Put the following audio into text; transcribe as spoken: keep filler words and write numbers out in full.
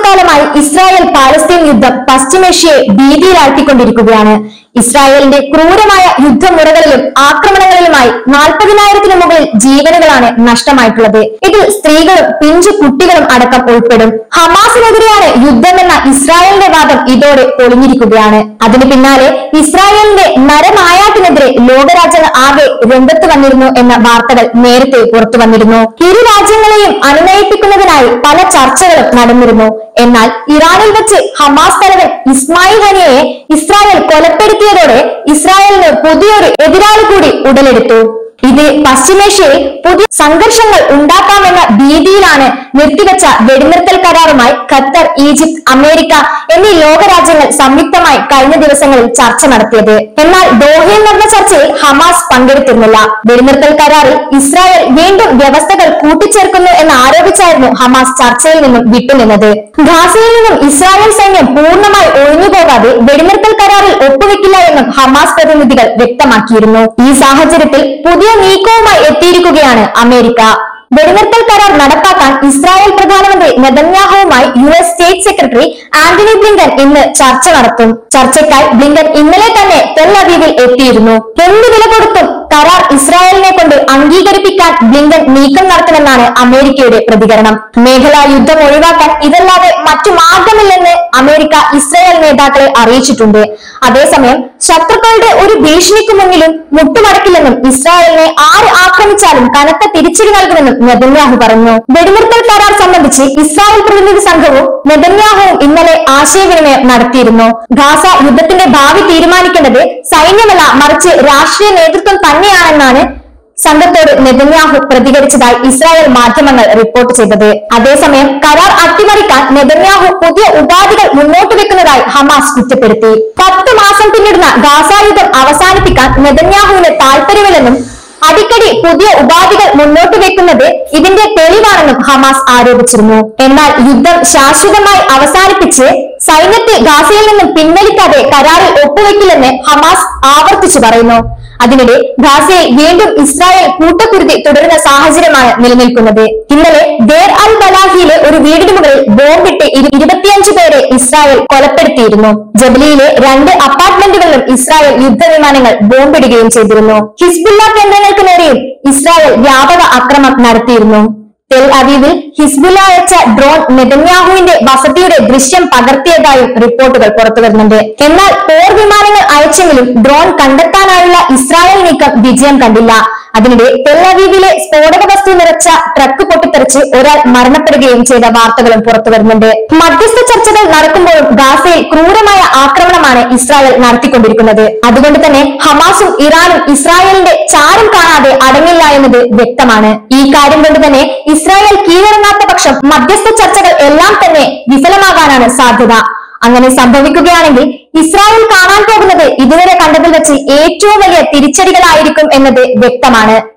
കാലമായി Israel Palestine യുദ്ധം പശ്ചിമേഷ്യയെ ഭീതിയിലാഴ്ത്തിക്കൊണ്ടിരിക്കുകയാണ്. ഇസ്രായേലിന്റെ ക്രൂരമായ യുദ്ധമുറകളിലും ആക്രമണങ്ങളിലുമായി നാൽപ്പതിനായിരത്തിനു മുകളിൽ ജീവനുകളാണ് നഷ്ടമായിട്ടുള്ളത്. ഇതിൽ സ്ത്രീകളും പിഞ്ചു കുട്ടികളും അടക്കം ഉൾപ്പെടും. ഹമാസിനെതിരെയാണ് യുദ്ധമെന്ന ഇസ്രായേലിന്റെ വാദം ഇതോടെ പൊളിഞ്ഞിരിക്കുകയാണ്. അതിനു പിന്നാലെ ഇസ്രായേലിന്റെ നരനായാട്ടിനെതിരെ ലോകരാജ്യങ്ങൾ ആകെ രംഗത്ത് വന്നിരുന്നു എന്ന വാർത്തകൾ നേരത്തെ പുറത്തു വന്നിരുന്നു. ഇരു രാജ്യങ്ങളെയും അനുനയിപ്പിക്കുന്നതിനായി പല ചർച്ചകളും നടന്നിരുന്നു. എന്നാൽ ഇറാനിൽ വെച്ച് ഹമാസ് തലവൻ ഇസ്മായിൽ ഹനിയയെ ഇസ്രായേൽ കൊലപ്പെടുത്തിയതോടെ ഇസ്രായേലിന് പുതിയൊരു എതിരാളി കൂടി ഉടലെടുത്തു. ഇത് പശ്ചിമേഷ്യയിൽ പുതിയ സംഘർഷങ്ങൾ ഉണ്ടാക്കാമെന്ന ഭീതിയിലാണ് നിർത്തിവെച്ച വെടിനിർത്തൽ കരാറുമായി ഖത്തർ, ഈജിപ്ത്, അമേരിക്ക എന്നീ ലോകരാജ്യങ്ങൾ സംയുക്തമായി കഴിഞ്ഞ ദിവസങ്ങളിൽ ചർച്ച നടത്തിയത്. എന്നാൽ ദോഹയിൽ നടന്ന ചർച്ചയിൽ ഹമാസ് പങ്കെടുത്തിരുന്നില്ല. വെടിനിർത്തൽ കരാറിൽ ഇസ്രായേൽ വീണ്ടും വ്യവസ്ഥകൾ കൂട്ടിച്ചേർക്കുന്നു എന്ന് ആരോപിച്ചായിരുന്നു ഹമാസ് ചർച്ചയിൽ നിന്നും വിട്ടുനിന്നത്. ഗാസയിൽ നിന്നും ഇസ്രായേൽ സൈന്യം പൂർണ്ണമായി ഒഴിഞ്ഞുപോകാതെ വെടിനിർത്തൽ കരാറിൽ ഒപ്പുവെക്കില്ല എന്നും ഹമാസ് പ്രതിനിധികൾ വ്യക്തമാക്കിയിരുന്നു. ഈ സാഹചര്യത്തിൽ പുതിയ നീക്കവുമായി എത്തിയിരിക്കുകയാണ് അമേരിക്ക. വെടിനിർത്തൽ കരാർ നടപ്പാക്കാൻ ഇസ്രായേൽ പ്രധാനമന്ത്രി നെതന്യാഹുവുമായി US state secretary Antony Blinken ഇന്ന് ചർച്ച നടത്തും. ചർച്ചയ്ക്കായി ബ്ലിങ്കൻ ഇന്നലെ തന്നെ ടെൽ അവീവിൽ എത്തിയിരുന്നു. എന്ത് വില കൊടുത്തും കരാർ ഇസ്രായേലിനെ കൊണ്ട് അംഗീകരിപ്പിക്കാൻ ബ്ലിങ്കൻ നീക്കം നടത്തുമെന്നാണ് അമേരിക്കയുടെ പ്രതികരണം. മേഖലാ യുദ്ധം ഒഴിവാക്കാൻ ഇതല്ലാതെ മറ്റു മാർഗമില്ലെന്ന് അമേരിക്ക ഇസ്രായേൽ നേതാക്കളെ അറിയിച്ചിട്ടുണ്ട്. അതേസമയം ശത്രുക്കളുടെ ഒരു ഭീഷണിക്ക് മുന്നിലും മുട്ടുമടക്കില്ലെന്നും ഇസ്രായേലിനെ ആര് ആക്രമിച്ചാലും കനത്ത തിരിച്ചടി നൽകുമെന്നും നെതന്യാഹു പറഞ്ഞു. വെടിനിർത്തൽ കരാർ സംബന്ധിച്ച് ഇസ്രായേൽ പ്രതിനിധി സംഘവും നെതന്യാഹുവും ഇന്നലെ ആശയവിനിമയം നടത്തിയിരുന്നു. ഗാസ യുദ്ധത്തിന്റെ ഭാവി തീരുമാനിക്കേണ്ടത് സൈന്യമല്ല, മറിച്ച് രാഷ്ട്രീയ നേതൃത്വം തന്നെയാണെന്നാണ് സംഘത്തോട് നെതന്യാഹു പ്രതികരിച്ചതായി ഇസ്രായേൽ മാധ്യമങ്ങൾ റിപ്പോർട്ട് ചെയ്തത്. അതേസമയം കരാർ അട്ടിമറിക്കാൻ നെതന്യാഹു പുതിയ ഉപാധികൾ മുന്നോട്ട് വെക്കുന്നതായി ഹമാസ് കുറ്റപ്പെടുത്തി. പത്ത് മാസം പിന്നിടുന്ന ഗാസ യുദ്ധം അവസാനിപ്പിക്കാൻ നെതന്യാഹുവിന് താല്പര്യമില്ലെന്നും അടിക്കടി പുതിയ ഉപാധികൾ മുന്നോട്ട് വെക്കുന്നത് ഇതിന്റെ തെളിവാണെന്നും ഹമാസ് ആരോപിച്ചിരുന്നു. എന്നാൽ യുദ്ധം ശാശ്വതമായി അവസാനിപ്പിച്ച് സൈന്യത്തെ ഗാസയിൽ നിന്നും പിൻവലിക്കാതെ കരാറിൽ ഒപ്പുവെക്കില്ലെന്ന് ഹമാസ് ആവർത്തിച്ചു പറയുന്നു. അതിനിടെ ഗാസയിൽ വീണ്ടും ഇസ്രായേൽ കൂട്ടക്കുരുതി തുടരുന്ന സാഹചര്യമാണ് നിലനിൽക്കുന്നത്. ഇന്നലെ ദേർ അൽ ബലാഹിയിലെ ഒരു വീടിന് മുകളിൽ ബോംബിട്ട് ഇരുപത്തിയഞ്ചു പേരെ ഇസ്രായേൽ കൊലപ്പെടുത്തിയിരുന്നു. ജബലിയിലെ രണ്ട് അപ്പാർട്ട്മെന്റുകളിലും ഇസ്രായേൽ യുദ്ധവിമാനങ്ങൾ ബോംബിടുകയും ചെയ്തിരുന്നു. ഹിസ്ബുള്ള കേന്ദ്രങ്ങൾക്ക് നേരെയും ഇസ്രായേൽ വ്യാപക ആക്രമണം നടത്തിയിരുന്നു. ടെൽ അവീവിൽ ഹിസ്ബുള്ള അയച്ച ഡ്രോൺ നെതന്യാഹുവിന്റെ വസതിയുടെ ദൃശ്യം പകർത്തിയതായും റിപ്പോർട്ടുകൾ പുറത്തുവരുന്നുണ്ട്. എന്നാൽ പോർ വിമാനങ്ങൾ അയച്ചെങ്കിലും ഡ്രോൺ കണ്ടെത്താനായുള്ള ഇസ്രായേൽ നീക്കം വിജയം കണ്ടില്ല. അതിനിടെ ടെൽ അവീവിലെ സ്ഫോടക വസ്തു നിറച്ച ട്രക്ക് പൊട്ടിത്തെറിച്ച് ഒരാൾ മരണപ്പെടുകയും ചെയ്ത വാർത്തകളും പുറത്തുവരുന്നുണ്ട്. മധ്യസ്ഥ ചർച്ചകൾ നടക്കുമ്പോഴും ഗാസയിൽ ക്രൂരമായ ആക്രമണമാണ് ഇസ്രായേൽ നടത്തിക്കൊണ്ടിരിക്കുന്നത്. അതുകൊണ്ട് തന്നെ ഹമാസും ഇറാനും ഇസ്രായേലിന്റെ ചാരം കാണാതെ അടങ്ങില്ല എന്നത് വ്യക്തമാണ്. ഈ കാര്യം കൊണ്ട് തന്നെ ഇസ്രായേൽ കീഴടങ്ങാത്ത പക്ഷം മധ്യസ്ഥ ചർച്ചകൾ എല്ലാം തന്നെ വിഫലമാകാനാണ് സാധ്യത. അങ്ങനെ സംഭവിക്കുകയാണെങ്കിൽ ഇസ്രായേൽ കാണാൻ പോകുന്നത് ഇതുവരെ കണ്ടതിൽ വെച്ച് ഏറ്റവും വലിയ തിരിച്ചടികളായിരിക്കും എന്നത് വ്യക്തമാണ്.